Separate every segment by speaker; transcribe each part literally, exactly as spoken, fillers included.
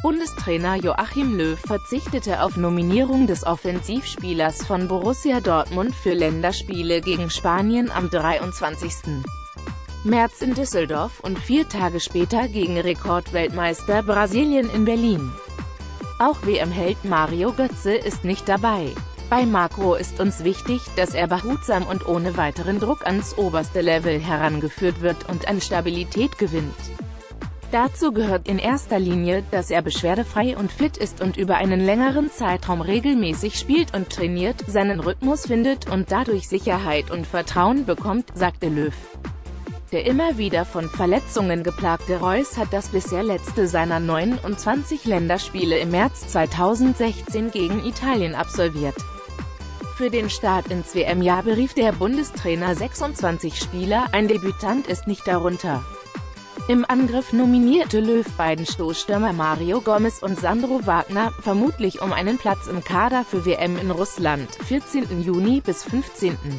Speaker 1: Bundestrainer Joachim Löw verzichtete auf Nominierung des Offensivspielers von Borussia Dortmund für Länderspiele gegen Spanien am dreiundzwanzigsten März in Düsseldorf und vier Tage später gegen Rekordweltmeister Brasilien in Berlin. Auch W M-Held Mario Götze ist nicht dabei. Bei Marco ist uns wichtig, dass er behutsam und ohne weiteren Druck ans oberste Level herangeführt wird und an Stabilität gewinnt. Dazu gehört in erster Linie, dass er beschwerdefrei und fit ist und über einen längeren Zeitraum regelmäßig spielt und trainiert, seinen Rhythmus findet und dadurch Sicherheit und Vertrauen bekommt, sagte Löw. Der immer wieder von Verletzungen geplagte Reus hat das bisher letzte seiner neunundzwanzig Länderspiele im März zweitausendsechzehn gegen Italien absolviert. Für den Start ins W M-Jahr berief der Bundestrainer sechsundzwanzig Spieler, ein Debütant ist nicht darunter. Im Angriff nominierte Löw beiden Stoßstürmer Mario Gomez und Sandro Wagner, vermutlich um einen Platz im Kader für W M in Russland, vierzehnten Juni bis fünfzehnten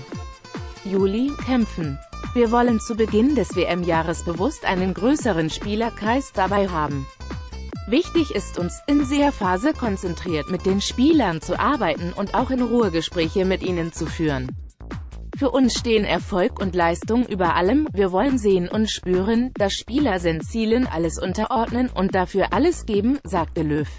Speaker 1: Juli, kämpfen. Wir wollen zu Beginn des W M-Jahres bewusst einen größeren Spielerkreis dabei haben. Wichtig ist uns, in der Phase konzentriert mit den Spielern zu arbeiten und auch in Ruhe Gespräche mit ihnen zu führen. Für uns stehen Erfolg und Leistung über allem, wir wollen sehen und spüren, dass Spieler sind Zielen alles unterordnen und dafür alles geben, sagte Löw.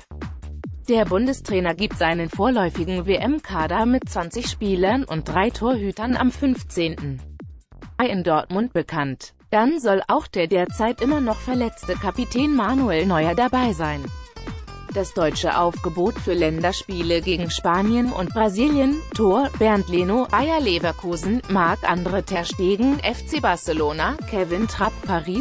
Speaker 1: Der Bundestrainer gibt seinen vorläufigen W M-Kader mit zwanzig Spielern und drei Torhütern am fünfzehnten Mai in Dortmund bekannt. Dann soll auch der derzeit immer noch verletzte Kapitän Manuel Neuer dabei sein. Das deutsche Aufgebot für Länderspiele gegen Spanien und Brasilien: Tor, Bernd Leno, Bayer Leverkusen, Marc-André ter Stegen, F C Barcelona, Kevin Trapp, Paris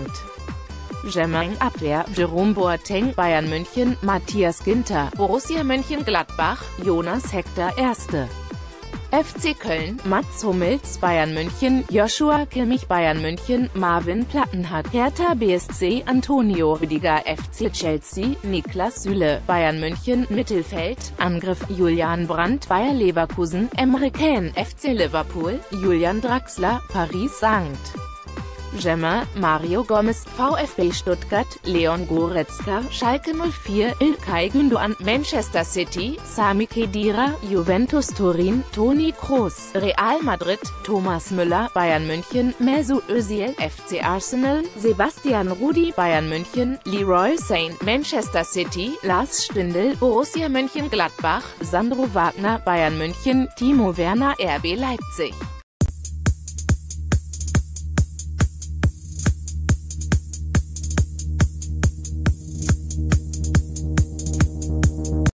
Speaker 1: Saint-Germain, Abwehr: Jerome Boateng, Bayern München, Matthias Ginter, Borussia Mönchengladbach, Jonas Hector, Erste F C Köln, Mats Hummels, Bayern München, Joshua Kimmich, Bayern München, Marvin Plattenhardt, Hertha B S C, Antonio Rüdiger, F C Chelsea, Niklas Süle, Bayern München, Mittelfeld, Angriff: Julian Brandt, Bayer Leverkusen, Emre Can, F C Liverpool, Julian Draxler, Paris Saint-Germain, Mario Gomez, VfB Stuttgart, Leon Goretzka, Schalke null vier, İlkay Gündoğan, Manchester City, Sami Khedira, Juventus Turin, Toni Kroos, Real Madrid, Thomas Müller, Bayern München, Mesut Özil, F C Arsenal, Sebastian Rudi, Bayern München, Leroy Sané, Manchester City, Lars Stindl, Borussia Mönchengladbach, Sandro Wagner, Bayern München, Timo Werner, R B Leipzig.